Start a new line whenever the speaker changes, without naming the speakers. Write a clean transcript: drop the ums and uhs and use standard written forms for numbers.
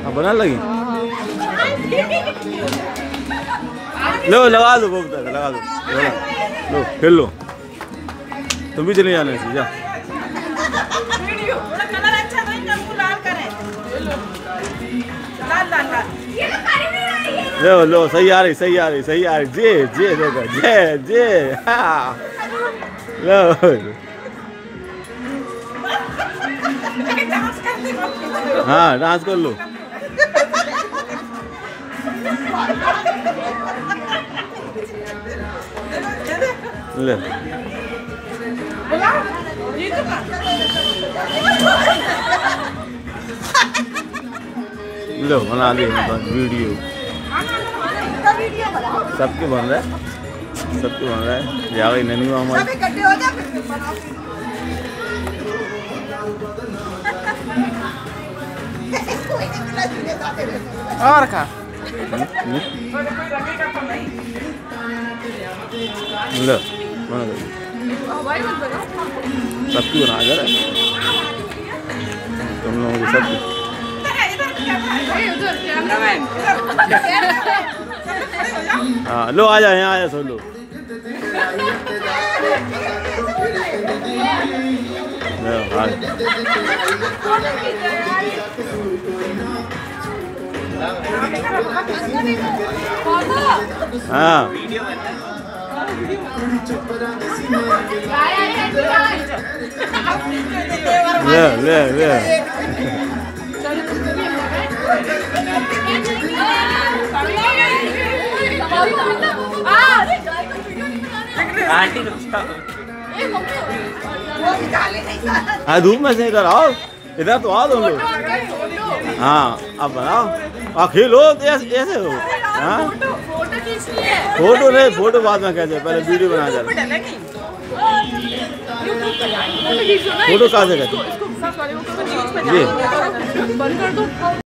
अब बना लगी। लो लगा दो बहुत लगा दो। लो खेल लो। तुम भी चले जाना चाहिए जा। लो लो सही आ रही सही आ रही सही आ रही। जे देखो जे हाँ। लो हाँ डांस कर लो। ले लो बना दी वीडियो। सबके बन रहा है सबके बन रहा है। जा गई ननी मामा और खा लो बना दो। सबकी बना जरा तुम लोगों को सबकी। हाँ लो आ जाए यहाँ आ जाए सब लोग। हाँ ले ले ले हाँ धूप में से इधर आओ इधर तो आओ तुम लोग। हाँ अब बनाओ आप खेलो ऐसे हो। हाँ फोटो नहीं फोटो बाद में कैसे पहले वीडियो बना जा। फोटो कहाँ से कहते